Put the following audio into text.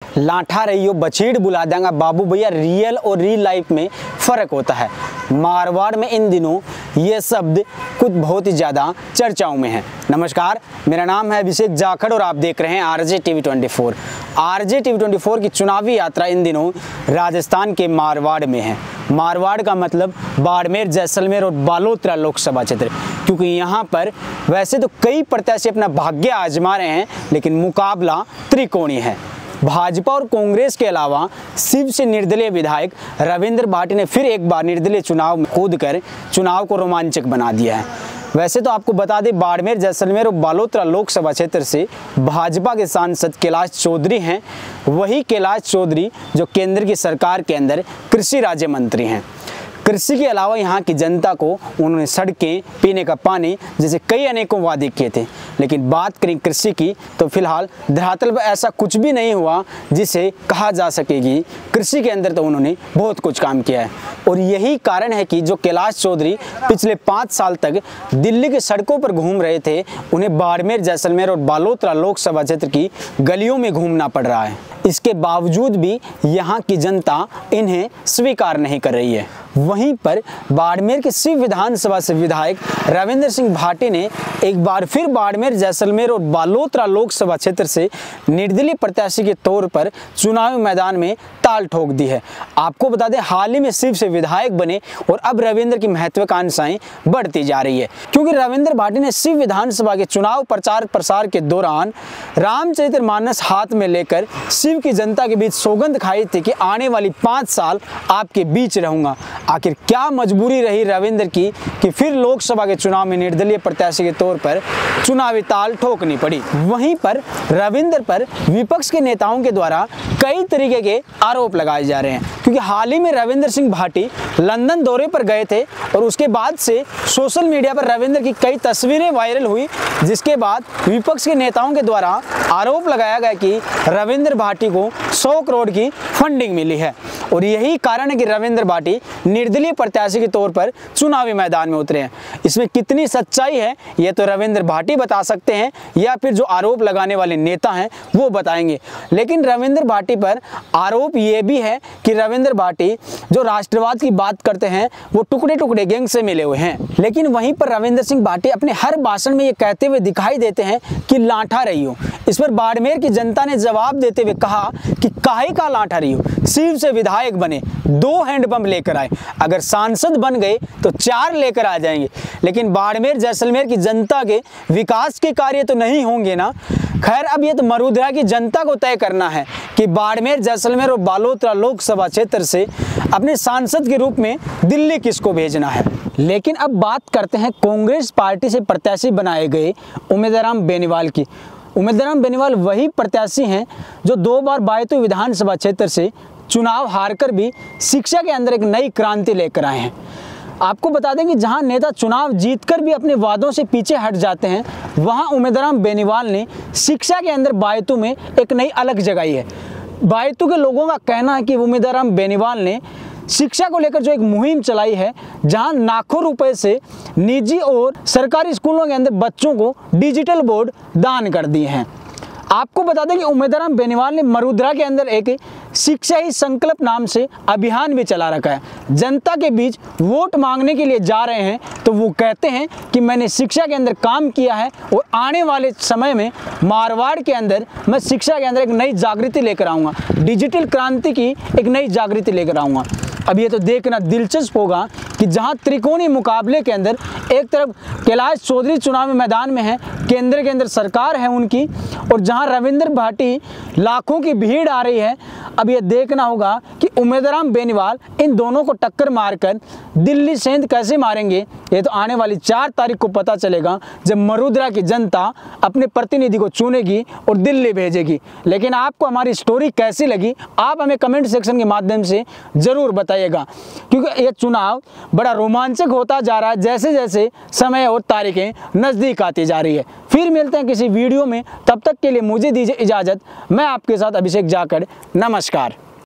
लाठा रहियो बछीड़ बुला देंगा बाबू भैया, रियल और रियल लाइफ में फ़र्क होता है। मारवाड़ में इन दिनों ये शब्द कुछ बहुत ही ज़्यादा चर्चाओं में है। नमस्कार, मेरा नाम है अभिषेक जाखड़ और आप देख रहे हैं आरजे टीवी 24। आरजे टीवी 24 की चुनावी यात्रा इन दिनों राजस्थान के मारवाड़ में है। मारवाड़ का मतलब बाड़मेर, जैसलमेर और बालोतरा लोकसभा क्षेत्र, क्योंकि यहाँ पर वैसे तो कई प्रत्याशी अपना भाग्य आजमा रहे हैं, लेकिन मुकाबला त्रिकोणीय है। भाजपा और कांग्रेस के अलावा शिव से निर्दलीय विधायक रविंद्र भाटी ने फिर एक बार निर्दलीय चुनाव में कूदकर चुनाव को रोमांचक बना दिया है। वैसे तो आपको बता दें, बाड़मेर, जैसलमेर और बालोतरा लोकसभा क्षेत्र से भाजपा के सांसद कैलाश चौधरी हैं, वही कैलाश चौधरी जो केंद्र की सरकार के अंदर कृषि राज्य मंत्री हैं। कृषि के अलावा यहाँ की जनता को उन्होंने सड़कें, पीने का पानी जैसे कई अनेकों वादे किए थे, लेकिन बात करें कृषि की तो फिलहाल धरातल पर ऐसा कुछ भी नहीं हुआ जिसे कहा जा सकेगी कृषि के अंदर तो उन्होंने बहुत कुछ काम किया है। और यही कारण है कि जो कैलाश चौधरी पिछले 5 साल तक दिल्ली की सड़कों पर घूम रहे थे, उन्हें बाड़मेर, जैसलमेर और बालोतरा लोकसभा क्षेत्र की गलियों में घूमना पड़ रहा है। इसके बावजूद भी यहाँ की जनता इन्हें स्वीकार नहीं कर रही है। वहीं पर बाड़मेर के शिव विधानसभा से विधायक रविंद्र सिंह भाटी ने एक बार फिर बाड़मेर, जैसलमेर और बालोतरा लोकसभा क्षेत्र से निर्दलीय प्रत्याशी के तौर पर चुनावी मैदान में ताल ठोक दी है। आपको बता दें, हाल ही में शिव से विधायक बने और अब रविंद्र की महत्वाकांक्षाएं बढ़ती जा रही है, क्योंकि रविंद्र भाटी ने शिव विधानसभा के चुनाव प्रचार प्रसार के दौरान रामचरितमानस हाथ में लेकर शिव की जनता के बीच सौगंध खाई थी कि आने वाली 5 साल आपके बीच रहूंगा। आखिर क्या मजबूरी रही रविंद्र की कि फिर लोकसभा के चुनाव में निर्दलीय प्रत्याशी के तौर पर चुनावी ताल ठोकनी पड़ी। वहीं पर रविंद्र पर विपक्ष के नेताओं के द्वारा कई तरीके के आरोप लगाए जा रहे हैं, क्योंकि हाल ही में रविंद्र सिंह भाटी लंदन दौरे पर गए थे और उसके बाद से सोशल मीडिया पर रविंद्र की कई तस्वीरें वायरल हुई, जिसके बाद विपक्ष के नेताओं के द्वारा आरोप लगाया गया कि रविंद्र भाटी को 100 करोड़ की फंडिंग मिली है। और यही कारण है कि रविंद्र भाटी निर्दलीय प्रत्याशी के तौर पर चुनावी मैदान में उतरे हैं। इसमें कितनी सच्चाई है ये तो रविंद्र भाटी बता सकते हैं, या फिर जो आरोप लगाने वाले नेता हैं वो बताएंगे। लेकिन रविंद्र भाटी पर आरोप ये भी है कि रविंद्र भाटी जो राष्ट्रवाद की बात करते हैं वो टुकड़े टुकड़े गैंग से मिले हुए हैं। लेकिन वहीं पर रविंद्र सिंह भाटी अपने हर भाषण में ये कहते हुए दिखाई देते हैं कि लाठा रहियो। इस पर बाड़मेर की जनता ने जवाब देते हुए कहा कि काहे का लाठा रहियो, शिव से विधायक बने 2 हैंडपंप लेकर आए, अगर सांसद बन गए तो 4 लेकर आ जाएंगे। लेकिन बाड़मेर, जैसलमेर की जनता के विकास के कार्य तो नहीं होंगे ना। खैर, अब ये तो मरुधरा की जनता को तय करना है कि बाड़मेर, जैसलमेर और बालोतरा लोकसभा क्षेत्र से अपने सांसद के रूप में दिल्ली किसको भेजना है। लेकिन अब बात करते हैं कांग्रेस पार्टी से प्रत्याशी बनाए गए उमेदराम बेनीवाल की। उमेदराम बेनीवाल वही प्रत्याशी हैं जो 2 बार बायतू विधानसभा क्षेत्र से चुनाव हारकर भी शिक्षा के अंदर एक नई क्रांति लेकर आए हैं। आपको बता दें कि जहां नेता चुनाव जीतकर भी अपने वादों से पीछे हट जाते हैं, वहां उमेदराम बेनीवाल ने शिक्षा के अंदर बायतू में एक नई अलग जगाई है। बायतू के लोगों का कहना है कि उमेदराम बेनीवाल ने शिक्षा को लेकर जो एक मुहिम चलाई है, जहां लाखों रुपए से निजी और सरकारी स्कूलों के अंदर बच्चों को डिजिटल बोर्ड दान कर दिए हैं। आपको बता दें कि उमेदराम बेनीवाल ने मरुधरा के अंदर एक शिक्षा ही संकल्प नाम से अभियान भी चला रखा है। जनता के बीच वोट मांगने के लिए जा रहे हैं तो वो कहते हैं कि मैंने शिक्षा के अंदर काम किया है और आने वाले समय में मारवाड़ के अंदर मैं शिक्षा के अंदर एक नई जागृति लेकर आऊँगा, डिजिटल क्रांति की एक नई जागृति लेकर आऊँगा। अब ये तो देखना दिलचस्प होगा कि जहां त्रिकोणीय मुकाबले के अंदर एक तरफ कैलाश चौधरी चुनावी मैदान में है, केंद्र के अंदर सरकार है उनकी, और जहां रविंद्र भाटी लाखों की भीड़ आ रही है। अब ये देखना होगा कि उमेदराम बेनीवाल इन दोनों को टक्कर मारकर दिल्ली सेंध कैसे मारेंगे। ये तो आने वाली 4 तारीख को पता चलेगा, जब मरुधरा की जनता अपने प्रतिनिधि को चुनेगी और दिल्ली भेजेगी। लेकिन आपको हमारी स्टोरी कैसी लगी, आप हमें कमेंट सेक्शन के माध्यम से ज़रूर बताइएगा, क्योंकि ये चुनाव बड़ा रोमांचक होता जा रहा है जैसे जैसे समय और तारीखें नज़दीक आती जा रही है। फिर मिलते हैं किसी वीडियो में, तब तक के लिए मुझे दीजिए इजाज़त। मैं आपके साथ अभिषेक जाखड़, नमस्कार।